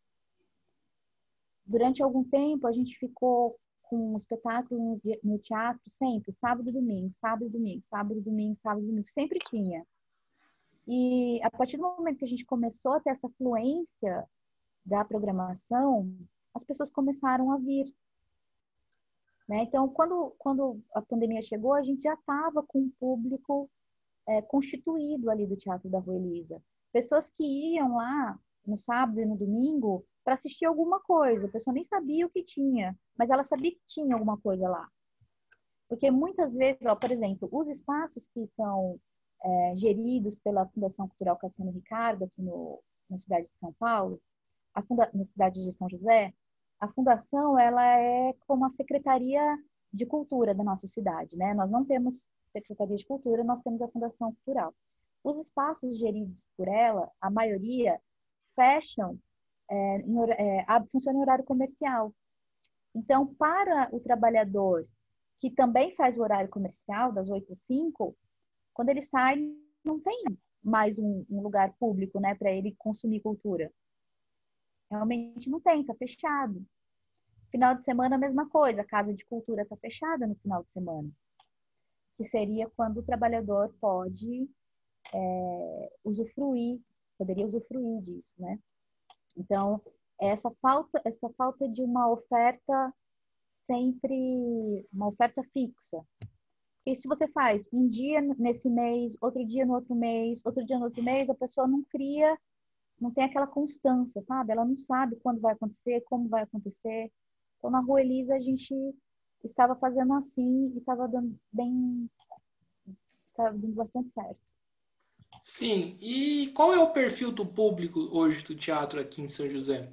Durante algum tempo, a gente ficou com um espetáculo no teatro sempre, sábado e domingo, sábado e domingo, sábado e domingo, sábado e domingo, sempre tinha. E a partir do momento que a gente começou a ter essa fluência da programação, as pessoas começaram a vir. Né? Então, quando, quando a pandemia chegou, a gente já estava com um público é, constituído ali do Teatro da Rua Elisa. Pessoas que iam lá no sábado e no domingo para assistir alguma coisa. A pessoa nem sabia o que tinha, mas ela sabia que tinha alguma coisa lá. Porque muitas vezes, ó, por exemplo, os espaços que são é, geridos pela Fundação Cultural Cassiano Ricardo, aqui no, na cidade de São Paulo, a funda, na cidade de São José, a fundação ela é como a Secretaria de Cultura da nossa cidade, né? Nós não temos Secretaria de Cultura, nós temos a Fundação Cultural. Os espaços geridos por ela, a maioria, fecham, é, em, é, funciona em horário comercial. Então, para o trabalhador que também faz o horário comercial, das oito às cinco, quando ele sai, não tem mais um, um lugar público, né, para ele consumir cultura. Realmente não tem, tá fechado. Final de semana, a mesma coisa, a casa de cultura tá fechada no final de semana. Que seria quando o trabalhador pode é, usufruir, poderia usufruir disso, né? Então, essa falta, essa falta de uma oferta sempre, uma oferta fixa. Porque se você faz um dia nesse mês, outro dia no outro mês, outro dia no outro mês, a pessoa não cria, não tem aquela constância, sabe? Ela não sabe quando vai acontecer, como vai acontecer. Então, na Rua Elisa, a gente estava fazendo assim e estava dando bem, estava dando bastante certo. Sim. E qual é o perfil do público hoje do teatro aqui em São José?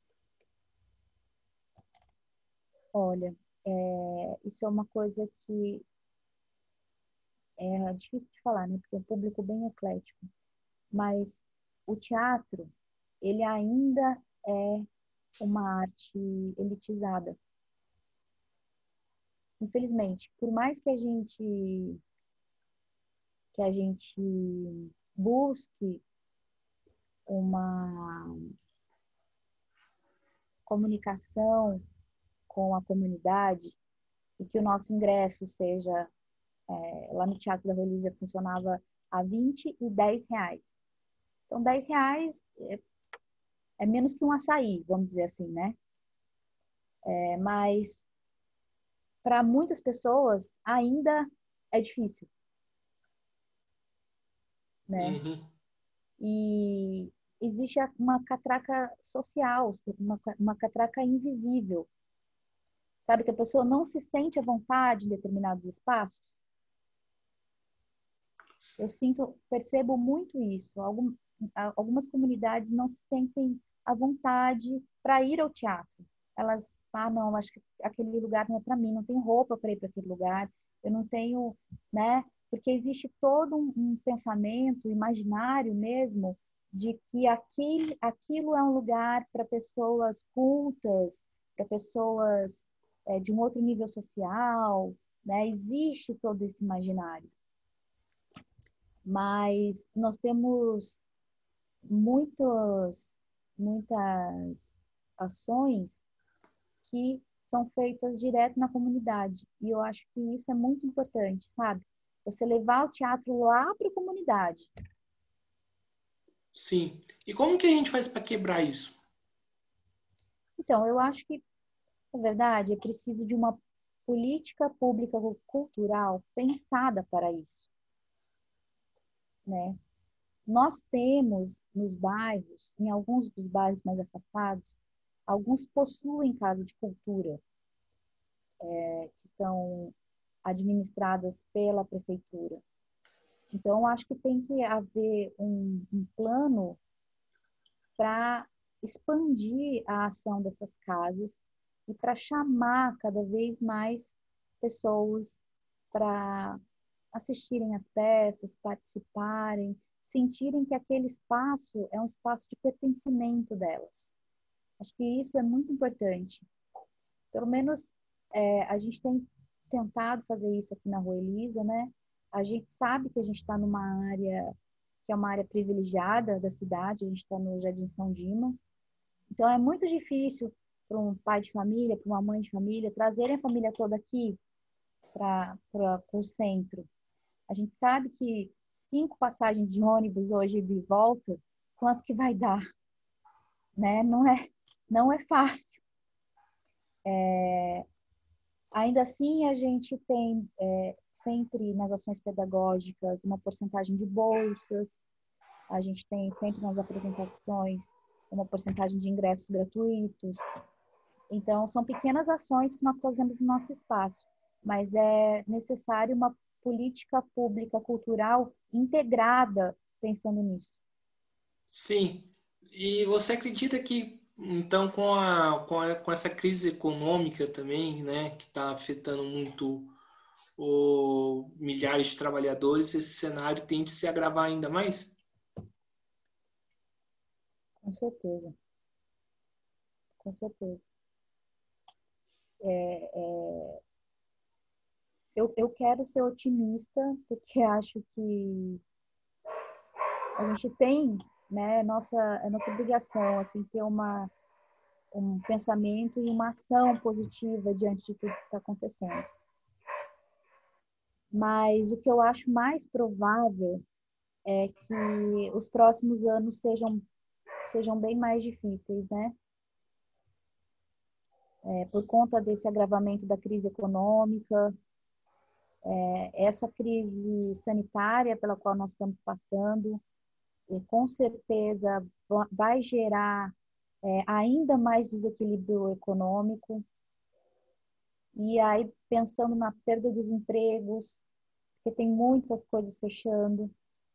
Olha, é, isso é uma coisa que é difícil de falar, né? Porque é um público bem eclético. Mas o teatro, ele ainda é uma arte elitizada. Infelizmente, por mais que a gente que a gente busque uma comunicação com a comunidade e que o nosso ingresso seja é, lá no Teatro da Relízia funcionava a vinte e dez reais. Então, dez reais é, é menos que um açaí, vamos dizer assim, né? É, mas para muitas pessoas ainda é difícil, né? Uhum. E existe uma catraca social, uma, uma catraca invisível, sabe? Que a pessoa não se sente à vontade em determinados espaços. Eu sinto, percebo muito isso. Algum, algumas comunidades não se sentem à vontade para ir ao teatro. Elas, ah, não, acho que aquele lugar não é para mim, não tenho roupa para ir para aquele lugar, eu não tenho, né? Porque existe todo um, um pensamento imaginário mesmo de que aquele, aquilo é um lugar para pessoas cultas, para pessoas é, de um outro nível social, né? Existe todo esse imaginário. Mas nós temos muitos, muitas ações que são feitas direto na comunidade. E eu acho que isso é muito importante, sabe? Você levar o teatro lá para a comunidade. Sim. E como que a gente faz para quebrar isso? Então, eu acho que, na verdade, é preciso de uma política pública cultural pensada para isso, né? Nós temos nos bairros, em alguns dos bairros mais afastados, alguns possuem casa de cultura, é, que são administradas pela prefeitura. Então, acho que tem que haver um, um plano para expandir a ação dessas casas e para chamar cada vez mais pessoas para assistirem às peças, participarem, sentirem que aquele espaço é um espaço de pertencimento delas. Acho que isso é muito importante. Pelo menos é, a gente tem tentado fazer isso aqui na Rua Elisa, né? A gente sabe que a gente está numa área que é uma área privilegiada da cidade, a gente está no Jardim São Dimas. Então é muito difícil para um pai de família, para uma mãe de família, trazerem a família toda aqui para o centro. A gente sabe que cinco passagens de ônibus hoje de volta, quanto que vai dar, né? Não é, não é fácil. É, ainda assim, a gente tem é, sempre nas ações pedagógicas uma porcentagem de bolsas, a gente tem sempre nas apresentações uma porcentagem de ingressos gratuitos. Então, são pequenas ações que nós fazemos no nosso espaço, mas é necessário uma política pública cultural integrada pensando nisso. Sim. E você acredita que, então, com a, com a, com essa crise econômica também, né, que está afetando muito o milhares de trabalhadores, esse cenário tende a se agravar ainda mais? Com certeza, com certeza. É, é, eu, eu quero ser otimista, porque acho que a gente tem, né, nossa, é nossa obrigação, assim, ter uma, um pensamento e uma ação positiva diante de tudo que está acontecendo. Mas o que eu acho mais provável é que os próximos anos sejam, sejam bem mais difíceis, né? É, por conta desse agravamento da crise econômica, é, essa crise sanitária pela qual nós estamos passando, e com certeza vai gerar é, ainda mais desequilíbrio econômico. E aí, pensando na perda dos empregos, porque tem muitas coisas fechando,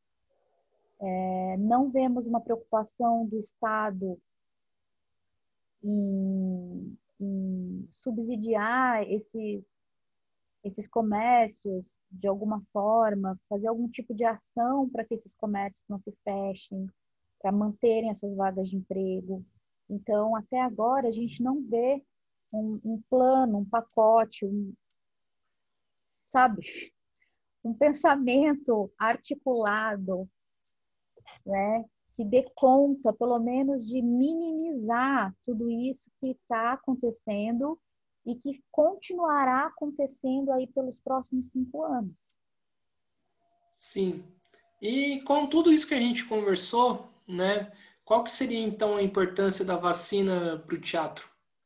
é, não vemos uma preocupação do Estado em, em subsidiar esses, esses comércios de alguma forma, fazer algum tipo de ação para que esses comércios não se fechem, para manterem essas vagas de emprego. Então, até agora, a gente não vê um, um plano, um pacote, um, sabe, um pensamento articulado, né, que dê conta, pelo menos, de minimizar tudo isso que está acontecendo e que continuará acontecendo aí pelos próximos cinco anos. Sim. E com tudo isso que a gente conversou, né, qual que seria então a importância da vacina para o teatro?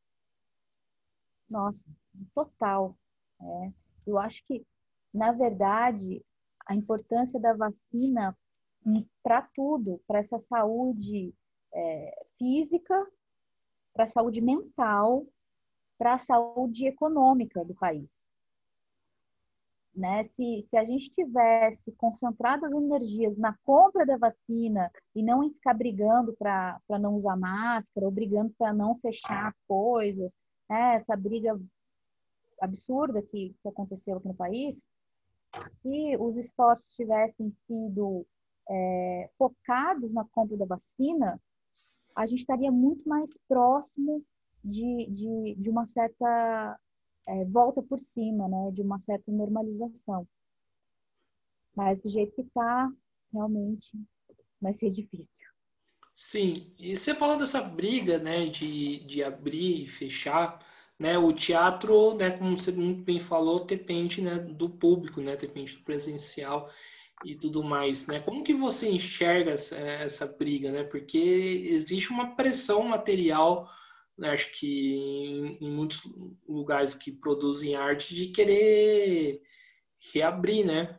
Nossa, total. É. Eu acho que, na verdade, a importância da vacina para tudo, para essa saúde é, física, para a saúde mental, para a saúde econômica do país. Né? Se, se a gente tivesse concentrado as energias na compra da vacina e não em ficar brigando para não usar máscara ou brigando para não fechar as coisas, né? Essa briga absurda que, que aconteceu aqui no país, se os esforços tivessem sido é, focados na compra da vacina, a gente estaria muito mais próximo de, de, de uma certa é, volta por cima, né? De uma certa normalização. Mas do jeito que está, realmente vai ser difícil. Sim, e você falou dessa briga, né, de, de abrir e fechar, né, o teatro, né, como você muito bem falou, depende, né, do público, né, depende do presencial e tudo mais, né? Como que você enxerga essa, essa briga, né? Porque existe uma pressão material, né, acho que em, em muitos lugares que produzem arte, de querer reabrir, né?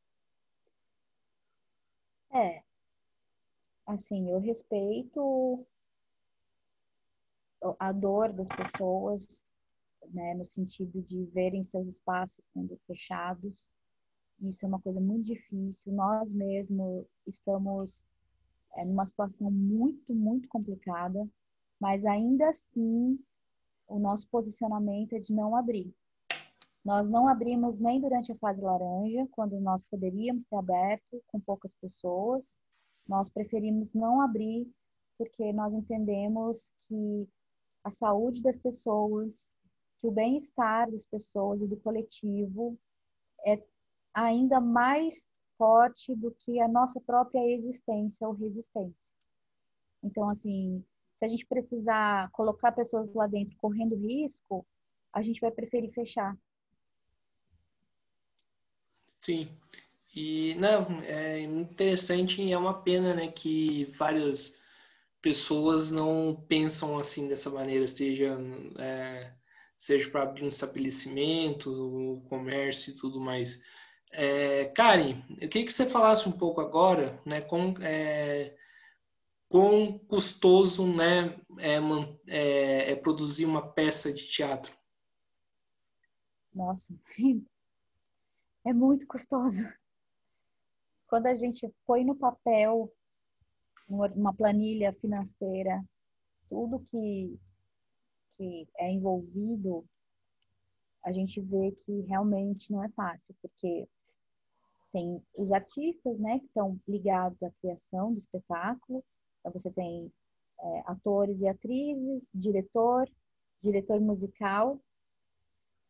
É, assim, eu respeito a dor das pessoas, né, no sentido de verem seus espaços sendo fechados. Isso é uma coisa muito difícil. Nós mesmos estamos é, numa situação muito, muito complicada, mas ainda assim, o nosso posicionamento é de não abrir. Nós não abrimos nem durante a fase laranja, quando nós poderíamos ter aberto com poucas pessoas. Nós preferimos não abrir porque nós entendemos que a saúde das pessoas, que o bem-estar das pessoas e do coletivo é ainda mais forte do que a nossa própria existência ou resistência. Então, assim, se a gente precisar colocar pessoas lá dentro correndo risco, a gente vai preferir fechar. Sim. E não, é interessante e é uma pena, né, que várias pessoas não pensam assim dessa maneira, seja é, seja para abrir um estabelecimento, o comércio e tudo mais. É, Karen, eu queria que você falasse um pouco agora, né, com é, quão custoso, né, é, é, é produzir uma peça de teatro. Nossa, é muito custoso. Quando a gente põe no papel, uma planilha financeira, tudo que, que é envolvido, a gente vê que realmente não é fácil, porque tem os artistas, né, que estão ligados à criação do espetáculo. Então, você tem é, atores e atrizes, diretor, diretor musical.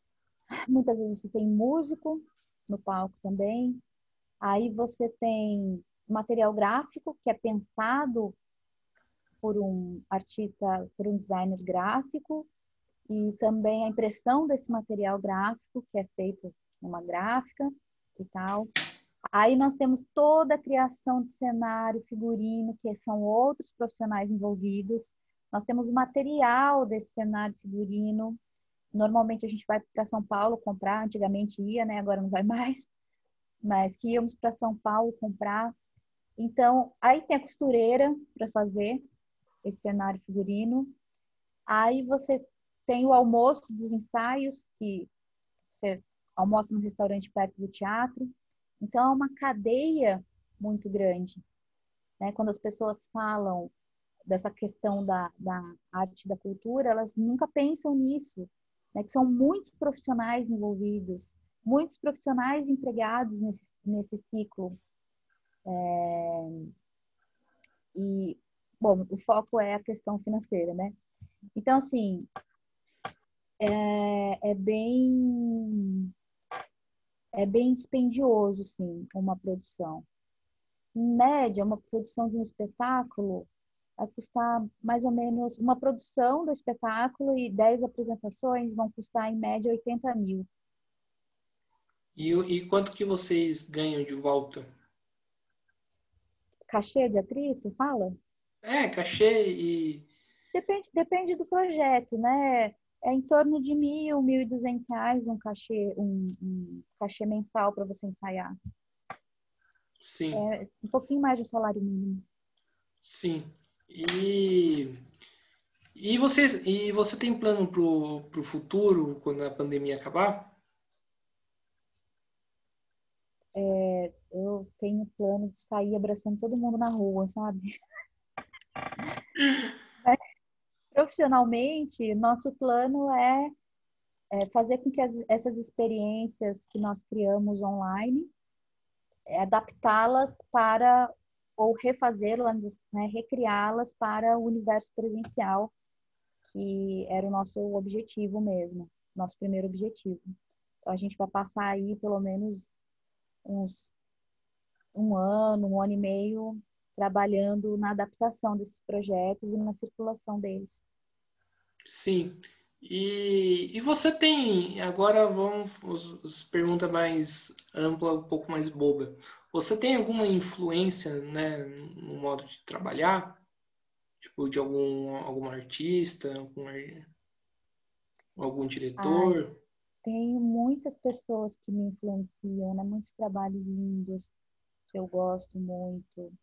Muitas vezes você tem músico no palco também. Aí você tem material gráfico, que é pensado por um artista, por um designer gráfico, e também a impressão desse material gráfico, que é feito numa gráfica e tal. Aí nós temos toda a criação de cenário, figurino, que são outros profissionais envolvidos. Nós temos o material desse cenário, figurino. Normalmente a gente vai para São Paulo comprar, antigamente ia, né? Agora não vai mais, mas que íamos para São Paulo comprar. Então, aí tem a costureira para fazer esse cenário figurino. Aí você tem o almoço dos ensaios, que você almoça no restaurante perto do teatro. Então, é uma cadeia muito grande, né? Quando as pessoas falam dessa questão da, da arte e da cultura, elas nunca pensam nisso, né? Que são muitos profissionais envolvidos, muitos profissionais empregados nesse, nesse ciclo. É... E, bom, o foco é a questão financeira, né? Então, assim, é, é bem é bem dispendioso, sim, uma produção. Em média, uma produção de um espetáculo vai custar mais ou menos, uma produção do espetáculo e dez apresentações vão custar, em média, oitenta mil. E, e quanto que vocês ganham de volta? Cachê de atriz, você fala? É, cachê e... Depende, depende do projeto, né? É em torno de mil, mil e duzentos reais um cachê, um, um cachê mensal para você ensaiar. Sim, É um pouquinho mais do salário mínimo. sim. E, e, vocês, e você tem plano pro, pro futuro, quando a pandemia acabar? É, eu tenho plano de sair abraçando todo mundo na rua, sabe? Mas, profissionalmente, nosso plano é, é fazer com que as, essas experiências que nós criamos online, é, adaptá-las para, ou refazê-las, né, recriá-las para o universo presencial, que era o nosso objetivo mesmo, nosso primeiro objetivo. Então, a gente vai passar aí pelo menos uns um ano, um ano e meio trabalhando na adaptação desses projetos e na circulação deles. Sim. E, e você tem, agora vamos, os, os pergunta mais ampla, um pouco mais boba. Você tem alguma influência, né, no modo de trabalhar? Tipo, de algum, algum artista, algum, ar- algum Ai, diretor? tenho muitas pessoas que me influenciam, né? Muitos trabalhos lindos que eu gosto muito.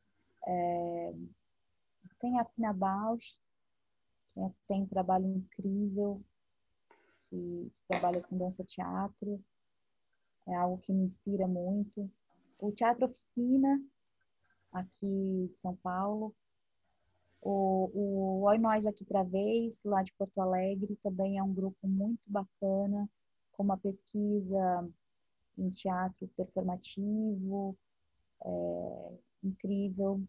Tem a Pina Bausch, que tem um trabalho incrível, que trabalha com dança-teatro, é algo que me inspira muito. O Teatro Oficina, aqui de São Paulo. O, o Oi Nós Aqui Pra Vez, lá de Porto Alegre, também é um grupo muito bacana, com uma pesquisa em teatro performativo, é, incrível.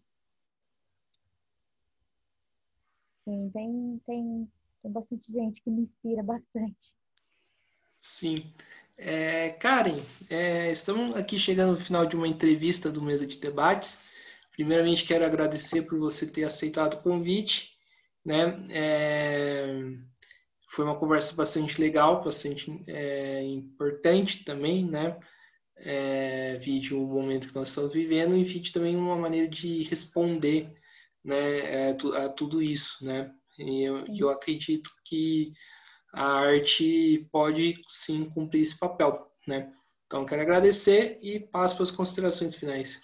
Sim, tem, tem, tem bastante gente que me inspira bastante. Sim. É, Karen, é, estamos aqui chegando no final de uma entrevista do Mesa de Debates. Primeiramente, quero agradecer por você ter aceitado o convite, né? É, foi uma conversa bastante legal, bastante é, importante também, né? É, vide o momento que nós estamos vivendo e vide também uma maneira de responder, né, a, tu- a tudo isso, né? E eu, Sim. eu acredito que a arte pode sim cumprir esse papel, né? Então, quero agradecer e passo para as considerações finais.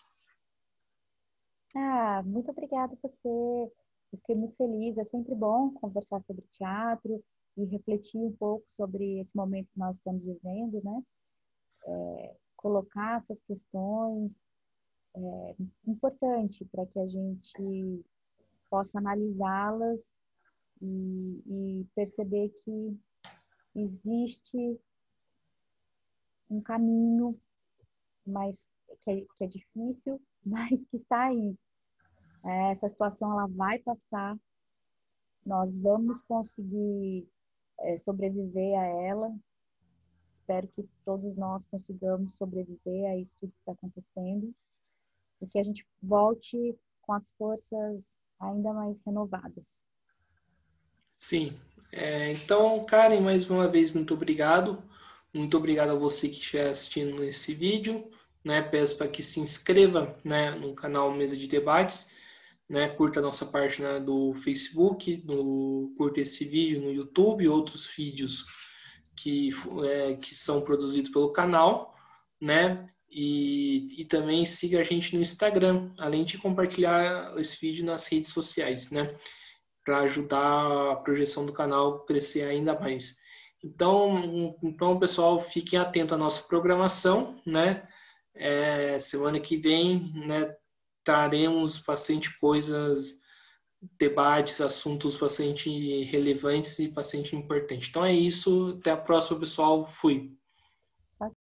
Ah, muito obrigada a você. Eu fiquei muito feliz. É sempre bom conversar sobre teatro e refletir um pouco sobre esse momento que nós estamos vivendo, né? Colocar essas questões é importante para que a gente possa analisá-las e, e perceber que existe um caminho mais que é, que é difícil, mas que está aí. É, essa situação ela vai passar, nós vamos conseguir é, sobreviver a ela, espero que todos nós consigamos sobreviver a isso tudo que está acontecendo e que a gente volte com as forças ainda mais renovadas. Sim. É, então, Karen, mais uma vez, muito obrigado. Muito obrigado a você que estiver assistindo esse vídeo. Né? Peço para que se inscreva, né, no canal Mesa de Debates. Né? Curta a nossa página do Facebook, no, curta esse vídeo no YouTube e outros vídeos que, é, que são produzidos pelo canal. Né? E, e também siga a gente no Instagram, além de compartilhar esse vídeo nas redes sociais, né? Para ajudar a projeção do canal a crescer ainda mais. Então, então, pessoal, fiquem atentos à nossa programação, né? É, semana que vem, né, traremos bastante coisas, debates, assuntos bastante relevantes e bastante importantes. Então é isso, até a próxima, pessoal. Fui.